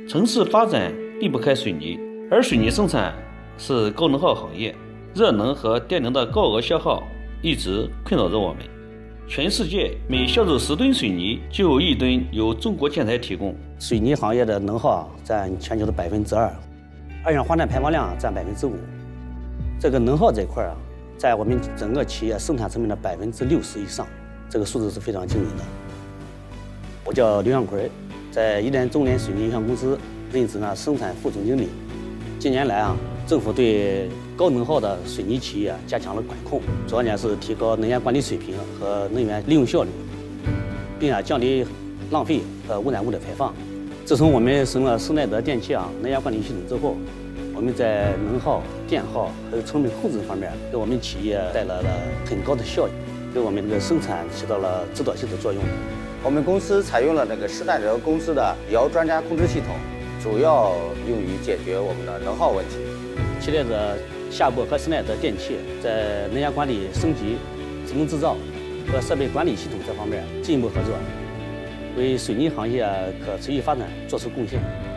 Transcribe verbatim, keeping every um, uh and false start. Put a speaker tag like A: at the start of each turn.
A: 城市发展离不开水泥，而水泥生产是高能耗行业，热能和电能的高额消耗一直困扰着我们。全世界每销售十吨水泥就有一吨由中国建材提供。
B: 水泥行业的能耗占全球的百分之二，二氧化碳排放量占百分之五。这个能耗这一块啊，在我们整个企业生产成本的百分之六十以上，这个数字是非常惊人的。我叫刘向奎，在宜联中联水泥有限公司任职呢生产副总经理。近年来啊，政府对高能耗的水泥企业加强了管控，主要呢是提高能源管理水平和能源利用效率，并啊降低浪费和污染物的排放。自从我们使用了施耐德电气啊能源管理系统之后，我们在能耗、电耗还有成本控制方面，给我们企业带来了很高的效益，对我们这个生产起到了指导性的作用。
C: 我们公司采用了那个施耐德公司的遥专家控制系统，主要用于解决我们的能耗问题。
B: 期待着夏布和施耐德电气在能源管理升级、智能制造和设备管理系统这方面进一步合作，为水泥行业可持续发展做出贡献。